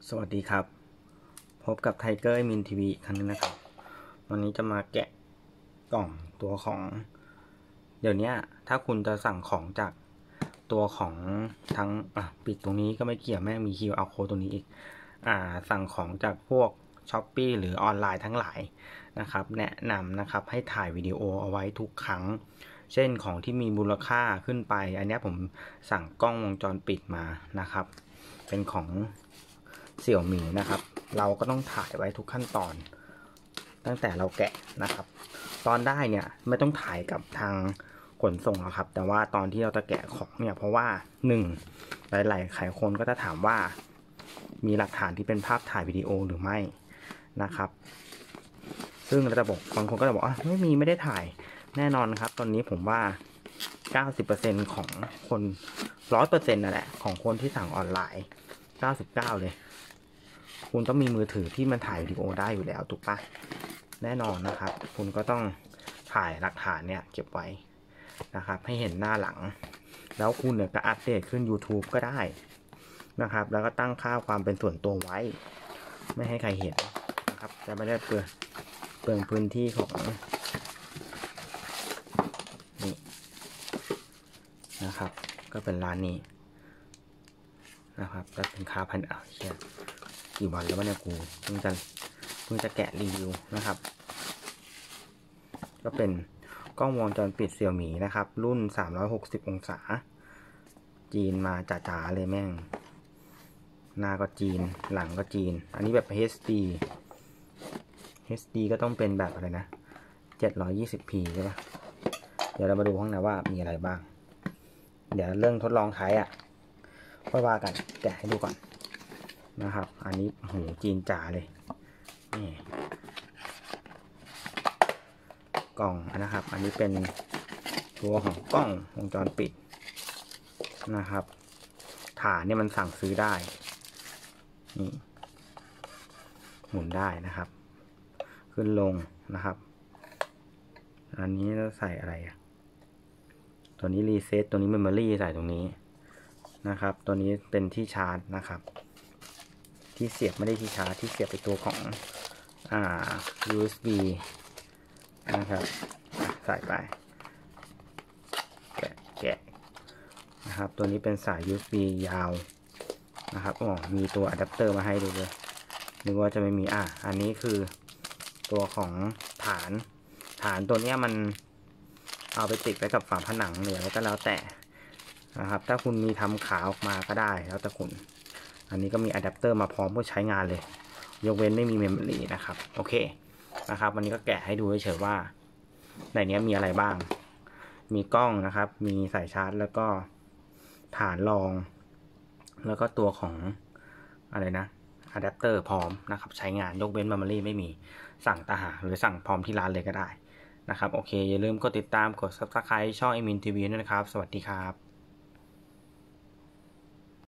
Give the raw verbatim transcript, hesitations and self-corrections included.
สวัสดีครับพบกับไทเกอร์มินทีวีอีกครั้งนึงนะครับวันนี้จะมาแกะกล่องตัวของเดี๋ยวนี้ถ้าคุณจะสั่งของจากตัวของทั้งอ่ะปิดตรงนี้ก็ไม่เกี่ยวแม่งมี คิว อาร์ Code ตรงนี้อีกอ่าสั่งของจากพวก Shopee หรือออนไลน์ทั้งหลายนะครับแนะนำนะครับให้ถ่ายวิดีโอเอาไว้ทุกครั้งเช่นของที่มีมูลค่าขึ้นไปอันนี้ผมสั่งกล้องวงจรปิดมานะครับเป็นของเสี่ยวหมี่นะครับเราก็ต้องถ่ายไว้ทุกขั้นตอนตั้งแต่เราแกะนะครับตอนได้เนี่ยไม่ต้องถ่ายกับทางขนส่งนะครับแต่ว่าตอนที่เราจะแกะของเนี่ยเพราะว่าหนึ่งหลายๆหลายคนก็จะถามว่ามีหลักฐานที่เป็นภาพถ่ายวิดีโอหรือไม่นะครับซึ่งเราจะบอกบางคนก็จะบอกอ่ะไม่มีไม่ได้ถ่ายแน่นอนครับตอนนี้ผมว่า เก้าสิบเปอร์เซ็นต์ ของคน ร้อยเปอร์เซ็นต์ นั่นแหละของคนที่สั่งออนไลน์เก้าสิบเก้าเลยคุณต้องมีมือถือที่มันถ่ายวิดีโอได้อยู่แล้วถูกปะแน่นอนนะครับคุณก็ต้องถ่ายหลักฐานเนี่ยเก็บไว้นะครับให้เห็นหน้าหลังแล้วคุณเนี่ยก็อัปเดตขึ้น YouTube ก็ได้นะครับแล้วก็ตั้งค่าความเป็นส่วนตัวไว้ไม่ให้ใครเห็นนะครับจะไม่ได้เปลืองเปลืองพื้นที่ของนี่นะครับก็เป็นร้านนี้นะครับก็เป็นค่าพันอ่ะเชียกี่วันแล้ววะเนี่ยกูเพิ่งจะเพิ่งจะแกะรีวิวนะครับก็เป็นกล้องวงจรปิดเสี่ยวหมี่นะครับรุ่นสามร้อยหกสิบองศาจีนมาจ๋าๆเลยแม่งหน้าก็จีนหลังก็จีนอันนี้แบบ เอช ดี เอช ดี ก็ต้องเป็นแบบอะไรนะ เจ็ดร้อยยี่สิบพี ใช่ปะเดี๋ยวเรามาดูข้างในว่ามีอะไรบ้างเดี๋ยวเรื่องทดลองใช้อ่ะค่อยว่ากันแกะให้ดูก่อนนะครับอันนี้หูจีนจ๋าเลยนี่กล่องนะครับอันนี้เป็นตัวของกล้องวงจรปิดนะครับฐานเนี่ยมันสั่งซื้อได้นี่หมุนได้นะครับขึ้นลงนะครับอันนี้เราใส่อะไรอ่ะตัวนี้รีเซ็ตตัวนี้เมมโมรี่ใส่ตรงนี้นะครับตัวนี้เป็นที่ชาร์จนะครับที่เสียบไม่ได้ที่ชาร์จที่เสียบไปตัวของอ่า ยู เอส บี นะครับใส่ไปแกะแกะนะครับตัวนี้เป็นสาย ยู เอส บี ยาวนะครับอ๋อมีตัวอะแดปเตอร์มาให้ดูเลยนึกว่าจะไม่มีอ่ะอันนี้คือตัวของฐานฐานตัวนี้มันเอาไปติดไว้กับฝาผนังหรืออะไรก็แล้วแต่นะครับถ้าคุณมีทำขาออกมาก็ได้แล้วแต่คุณอันนี้ก็มีอะแดปเตอร์มาพร้อมเพื่อใช้งานเลยยกเว้นไม่มีเมมโมรี่นะครับโอเคนะครับวันนี้ก็แกะให้ดูเฉยๆว่าในนี้มีอะไรบ้างมีกล้องนะครับมีสายชาร์จแล้วก็ฐานรองแล้วก็ตัวของอะไรนะอะแดปเตอร์พร้อมนะครับใช้งานยกเว้นเมมโมรี่ไม่มีสั่งต่างหากหรือสั่งพร้อมที่ร้านเลยก็ได้นะครับโอเคอย่าลืมกดติดตามกด ซับสไครบ์ ช่อง เอมิน ที วี ด้วยนะครับสวัสดีครับ